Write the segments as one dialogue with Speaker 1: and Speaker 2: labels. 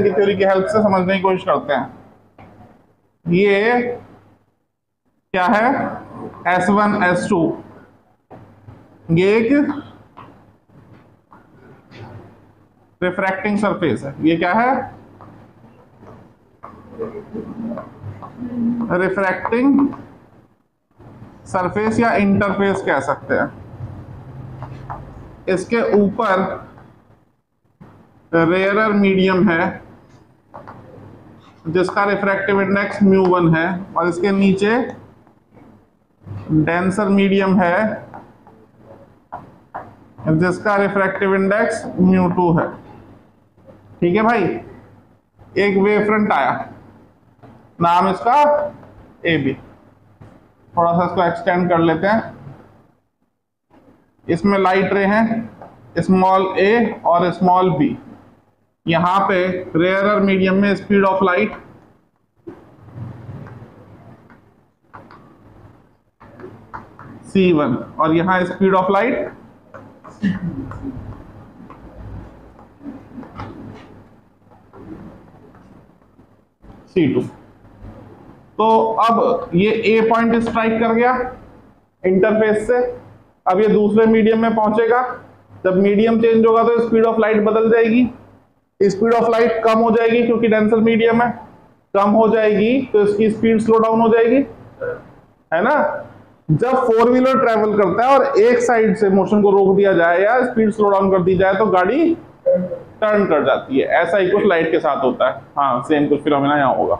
Speaker 1: की थ्योरी की हेल्प से समझने की कोशिश करते हैं। ये क्या है, S1 S2, ये एक रिफ्रैक्टिंग सरफेस है। ये क्या है, रिफ्रैक्टिंग सरफेस या इंटरफेस कह सकते हैं। इसके ऊपर रेयरर मीडियम है जिसका रिफ्रैक्टिव इंडेक्स μ1 है, और इसके नीचे डेंसर मीडियम है जिसका रिफ्रैक्टिव इंडेक्स μ2 है। ठीक है भाई, एक वेव फ्रंट आया, नाम इसका AB। थोड़ा सा इसको एक्सटेंड कर लेते हैं। इसमें लाइट रे हैं स्मॉल a और स्मॉल b। यहां पे रेयरर मीडियम में स्पीड ऑफ लाइट c1 और यहां स्पीड ऑफ लाइट c2। तो अब ये A पॉइंट स्ट्राइक कर गया इंटरफेस से, अब ये दूसरे मीडियम में पहुंचेगा। जब मीडियम चेंज होगा तो स्पीड ऑफ लाइट बदल जाएगी, स्पीड ऑफ लाइट कम हो जाएगी क्योंकि डेंसर मीडियम है, कम हो जाएगी तो इसकी स्पीड स्लो डाउन हो जाएगी, है ना। जब फोर व्हीलर ट्रेवल करता है और एक साइड से मोशन को रोक दिया जाए या स्पीड स्लो डाउन कर दी जाए तो गाड़ी टर्न कर जाती है। ऐसा ही कुछ लाइट के साथ होता है। हाँ, सेम कुछ फिनोमेना यहाँ होगा।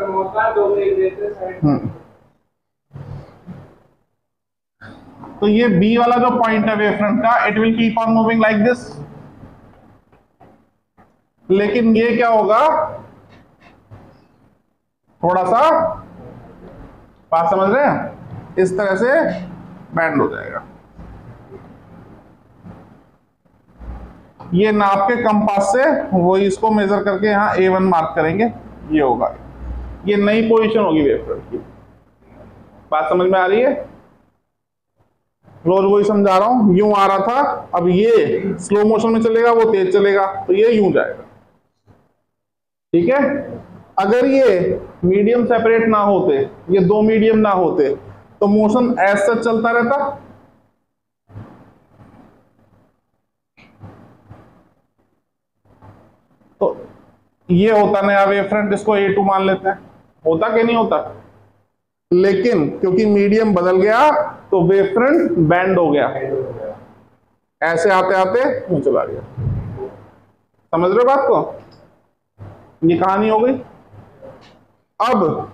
Speaker 1: तो ये बी वाला जो पॉइंट है वेव फ्रंट का, it will keep on moving like this. लेकिन ये क्या होगा, थोड़ा सा, बात समझ रहे हैं, इस तरह से बैंड हो जाएगा। ये नाप के कंपास से वो इसको मेजर करके यहाँ A1 मार्क करेंगे, ये होगा, ये नई पोजीशन होगी वेव फ्रंट की। बात समझ में आ रही है? रोज वही समझा रहा हूं, यूं आ रहा था, अब ये स्लो मोशन में चलेगा, वो तेज चलेगा, तो ये यूं जाएगा। ठीक है, अगर ये मीडियम सेपरेट ना होते, ये दो मीडियम ना होते, तो मोशन ऐसा चलता रहता। तो ये होता नया वेव फ्रंट, इसको A2 मान लेते हैं। होता कि नहीं होता? लेकिन क्योंकि मीडियम बदल गया तो वेव फ्रंट बैंड हो गया, ऐसे आते आते यूं चला गया। समझ रहे हो बात को? ये कहानी हो गई। अब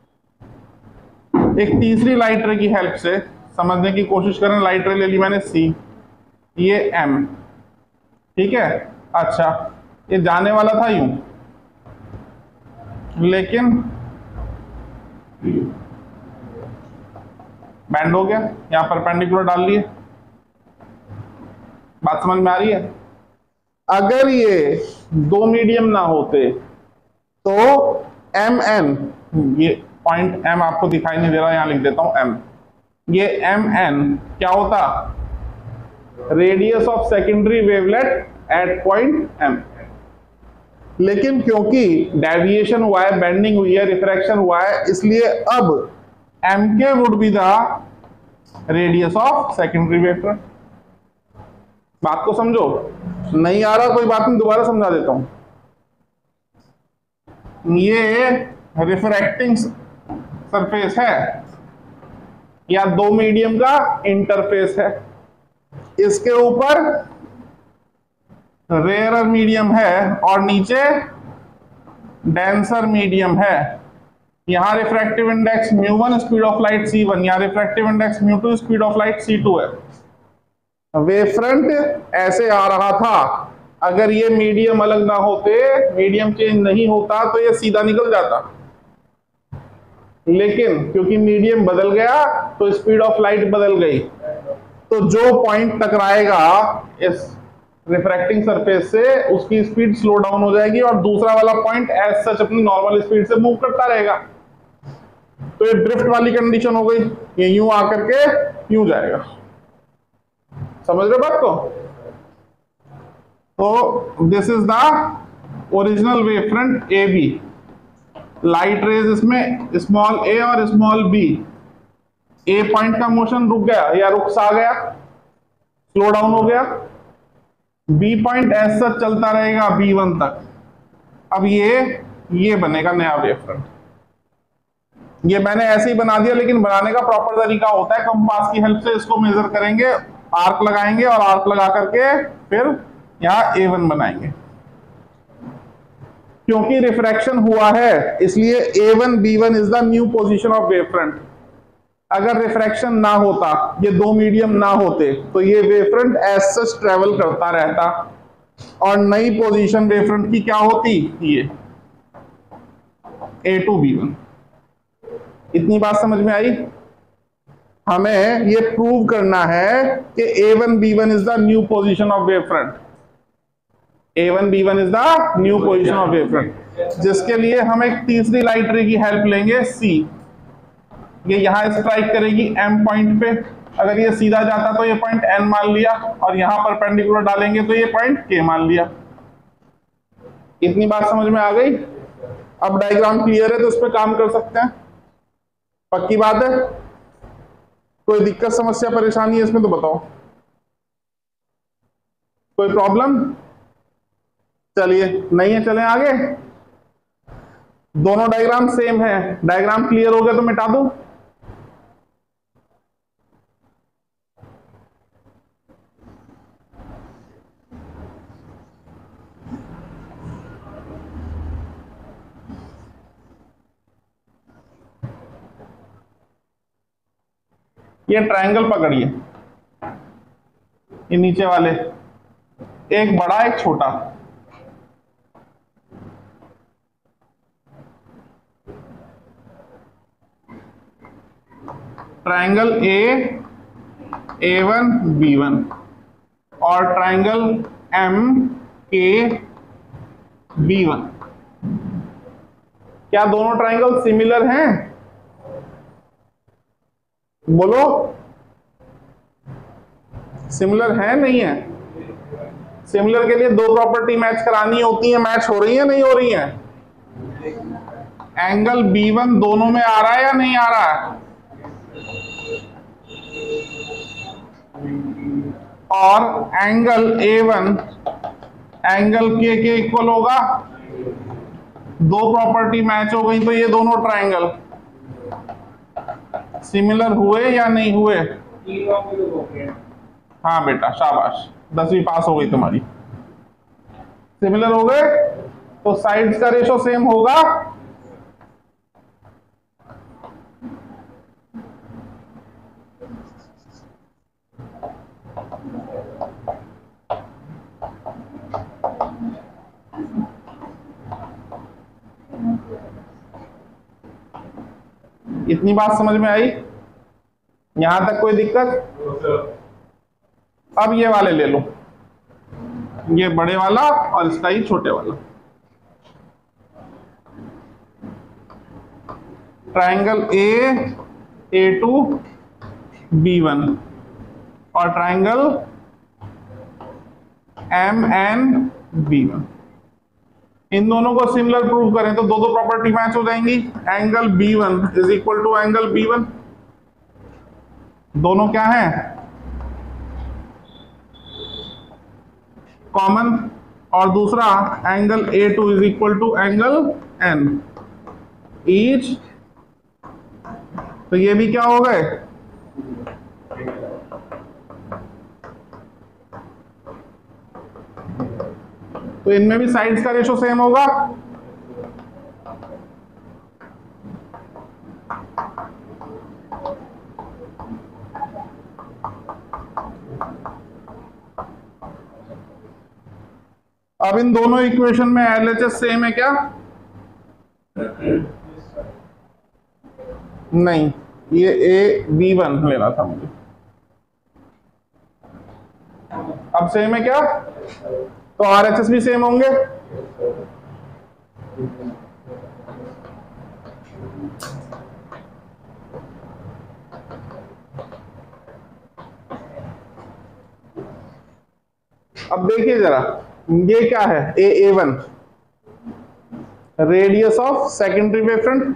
Speaker 1: एक तीसरी लाइट रे की हेल्प से समझने की कोशिश करें। लाइट रे ले ली मैंने C, ये M, ठीक है। अच्छा, ये जाने वाला था यूं, लेकिन बैंड हो गया, यहां परपेंडिकुलर डाल लिए। बात समझ में आ रही है? अगर ये दो मीडियम ना होते तो MN, ये पॉइंट M आपको दिखाई नहीं दे रहा, यहां लिख देता हूं M, ये MN क्या होता, radius of secondary wavelet at point M। लेकिन क्योंकि डेविएशन हुआ है, बेंडिंग हुई है, रिफ्रैक्शन हुआ है, इसलिए अब MK would be the radius of secondary wave front. बात को समझो, नहीं आ रहा कोई बात नहीं, दोबारा समझा देता हूं। ये रिफ्रैक्टिंग सरफेस है या दो मीडियम का इंटरफेस है, इसके ऊपर रेयरर मीडियम है और नीचे डेंसर मीडियम है। यहां refractive index μ1, speed of light c1, यहां refractive index μ2, speed of light c2 है। वेव फ्रंट ऐसे आ रहा था, अगर ये मीडियम अलग ना होते, मीडियम चेंज नहीं होता, तो ये सीधा निकल जाता। लेकिन क्योंकि मीडियम बदल गया तो स्पीड ऑफ लाइट बदल गई, तो जो पॉइंट टकराएगा इस रिफ्रैक्टिंग सरफेस से, उसकी स्पीड स्लो डाउन हो जाएगी और दूसरा वाला पॉइंट एज सच अपनी नॉर्मल स्पीड से मूव करता रहेगा। तो ये ड्रिफ्ट वाली कंडीशन हो गई, ये यूं आकर के यूं जाएगा। समझ रहे बात को? तो this is the original wave front A B, light rays इसमें स्मॉल ए और स्मॉल बी, ए पॉइंट का मोशन रुक गया या रुकसा गया, स्लो डाउन हो गया, बी पॉइंट ऐसा चलता रहेगा B1 तक। अब ये बनेगा नया वेव फ्रंट। ये मैंने ऐसे ही बना दिया, लेकिन बनाने का प्रॉपर तरीका होता है। कंपास की हेल्प से इसको मेजर करेंगे, आर्क लगाएंगे और आर्क लगा करके फिर यहां A1 बनाएंगे। क्योंकि रिफ्रैक्शन हुआ है इसलिए A1 B1 is the new position of wave front. अगर रिफ्रैक्शन ना होता, ये दो मीडियम ना होते, तो ये wave front as such travel करता रहता और नई पोजीशन वेव फ्रंट की क्या होती, ये A2 B1। इतनी बात समझ में आई? हमें ये प्रूव करना है कि A1 B1 is the new position of wave front. A1 B1 is the new position of wave front, जिसके लिए हम एक तीसरी लाइट रे की हेल्प लेंगे, C। ये यहां स्ट्राइक करेगी M पॉइंट पे। अगर ये सीधा जाता तो ये पॉइंट N मान लिया, और यहां परपेंडिकुलर डालेंगे तो ये पॉइंट K मान लिया। इतनी बात समझ में आ गई? अब डायग्राम क्लियर है तो इस पे काम कर सकते हैं। पक्की बात है? कोई दिक्कत, समस्या, परेशानी है इसमें तो बताओ। कोई प्रॉब्लम? चलिए, नहीं है, चलें आगे। दोनों डायग्राम सेम है। डायग्राम क्लियर हो गया तो मिटा दो। ये ट्रायंगल पकड़िए, ये नीचे वाले, एक बड़ा एक छोटा। ट्रायंगल A1 B1 और ट्रायंगल MK B1। क्या दोनों ट्रायंगल सिमिलर हैं? बोलो, सिमिलर है नहीं है? सिमिलर के लिए दो प्रॉपर्टी मैच करानी होती है। मैच हो रही है नहीं हो रही है? एंगल B1 दोनों में आ रहा है या नहीं आ रहा है? और एंगल A1 एंगल K के इक्वल होगा। दो प्रॉपर्टी मैच हो गई तो ये दोनों ट्रायंगल सिमिलर हुए या नहीं हुए? हाँ बेटा, शाबाश, 10वीं पास हो गई तुम्हारी। सिमिलर हो गए तो साइड्स का रेशो सेम होगा। इतनी बात समझ में आई? यहां तक कोई दिक्कत? अब ये वाले ले लो, ये बड़े वाला और इसका ही छोटे वाला। ट्रायंगल A2 B1 और ट्रायंगल MN B1। इन दोनों को सिमिलर प्रूव करें तो दो दो प्रॉपर्टी मैच हो जाएंगी। Angle B1 is equal to angle B1, दोनों क्या है? कॉमन। और दूसरा angle A2 is equal to angle N each, तो ये भी क्या हो गए? तो इनमें भी साइड्स का रेशो सेम होगा। अब इन दोनों इक्वेशन में LHS सेम है क्या? नहीं, ये A B1 लेना था मुझे। अब सेम है क्या? तो RHS भी सेम होंगे। अब देखिए जरा, ये क्या है? A1 radius of secondary wave front,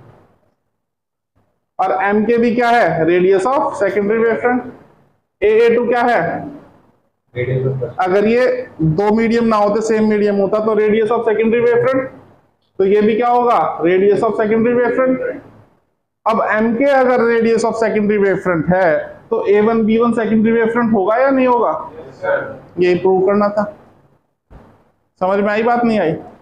Speaker 1: और एम के भी क्या है, radius of secondary wave front. A2 क्या है, अगर ये दो मीडियम ना होते, सेम मीडियम होता तो radius of secondary wave front, तो ये भी क्या होगा, radius of secondary wave front. अब एम के अगर radius of secondary wave front है तो A1 B1 secondary wave front होगा या नहीं होगा, ये प्रूव करना था। समझ में आई बात, नहीं आई?